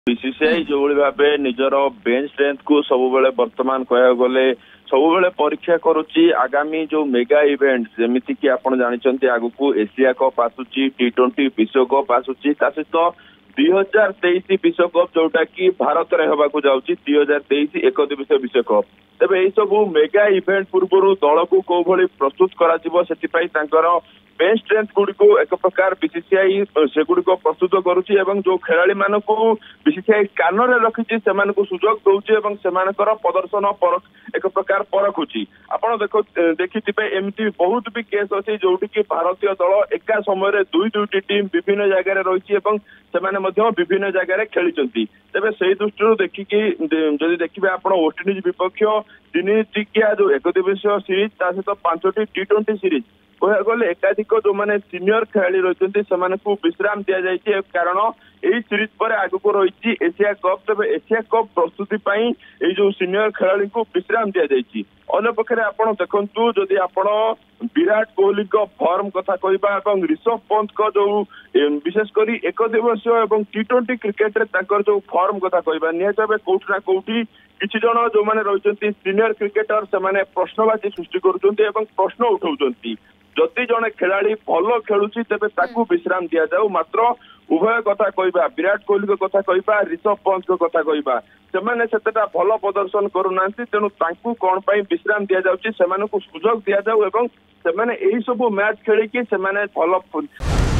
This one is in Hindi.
बीसीसीआई जो भाव निजर बेंच स्ट्रेंथ को सब बर्तमान कह गले सब परीक्षा करुच्ची आगामी जो मेगा इवेंट जमीती कि आप जानते आगु को एशिया कप आसूची T20 विश्वकप आसूची सहित 2023 विश्वकप जोटा कि भारत में होगा जाऊँगी 2023 एक दिवसीय विश्वकप तेज यही सब मेगा इवेंट पूर्व दल को कौ भली प्रस्तुत कर बेंच स्ट्रेंथ गुड़ी को एक प्रकार बीसीसीआई से गुड़ी को प्रस्तुत करुच्ची जो खेलाड़ी मान को बीसीसीआई कान में रखी सुजोग दौर प्रदर्शन एक प्रकार परखुची आपड़ देखिए एमती बहुत भी केस अच्छी जोटि कि भारतीय दल एका समय दुईटी टीम विभिन्न जगह रही विभिन्न जगह खेली तेज से दृष्टि देखिकी जदि देखिए आप वेस्टइंडिज विपक्ष 3 टिकिया जो एक दिवसीय सीरीज सहित 5टी T20 सीरीज कह गले एकाधिक जो मैंने सीनियर खेलाड़ी रही से विश्राम दि जाए कारण यही सीरीज पर आगक रही एशिया कप तेज एशिया कप प्रस्तुति जो सीनियर खेलाड़ी को विश्राम दि जाए अन्यपक्षे आप देखु जदि आप विराट कोहली फॉर्म कथा कहवा ऋषभ पंत को जो विशेषकर एक दिवसीय और T20 क्रिकेट जो फॉर्म कथा कहवा निहत भाव कौटना कौटी किसी जन जो मैंने रही सीनियर क्रिकेटर से प्रश्नवाची सृष्टि कर प्रश्न उठाऊँ जदि जड़े खेलाड़ी भल खेलुची तेज विश्राम दि जाऊ मात्र उभय कथा कहवा विराट कोहली कथा कहवा ऋषभ पंत कथा कहवा से भल प्रदर्शन करूना तेणु कौन विश्राम दि जाऊँगी सुजोग दि जाऊ सब मैच खेलिकी भल